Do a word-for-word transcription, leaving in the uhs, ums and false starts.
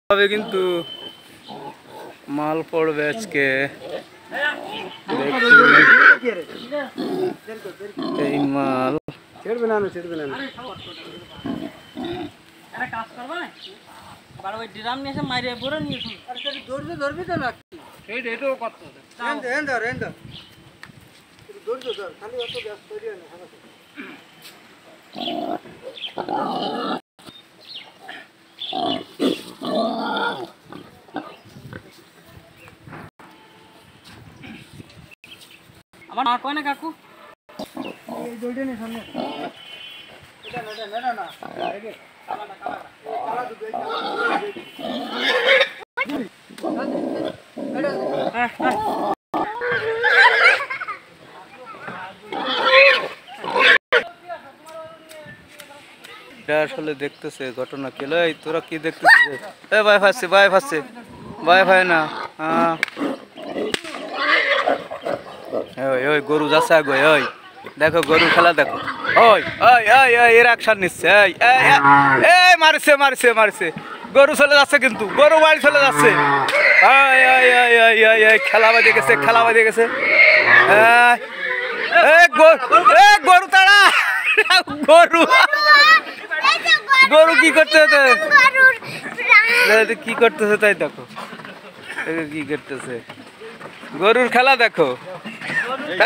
তবে কিন্তু মাল পড়বে আজকে এই মাল ছেড়বে না ছেড়বে না কাজ করবে না আর ওই ড্রাম নিয়ে এসে মাইরে ভরে নিয়ে আর যদি ধরবে ধরবি তো না এই এটাও করতে হবে এন্ড এন্ড এন্ড ধরবে ধর খালি অত গ্যাস তৈরি হয় না আমার মা কয় না কাকু এই দুইটা নে সামনে এটা না না না এই যে কালাটা কালাটা কালা দুই এটা আসলে দেখতেছে ঘটনা কি লই তোরা কি দেখতেছিস এ ভাই ফাসছে ভাই ফাসছে ভাই ভাই না হ্যাঁ ওই ওই গরু যাচ্ছে আগে ওই দেখো গরু খেলা দেখো ওই ওই ওই ওই এর অ্যাকশন নিচ্ছে এই এই মারছে মারছে মারছে গরু চলে যাচ্ছে কিন্তু গরু বাড়ি চলে যাচ্ছে ওই ওই ওই ওই ওই ওই খেলা বাজে গেছে খেলা বাজে গেছে এই গরু তাড়া গরু গরু কি করতেছে কি করতেছে তাই দেখো কি করতেছে গরুর খেলা দেখো।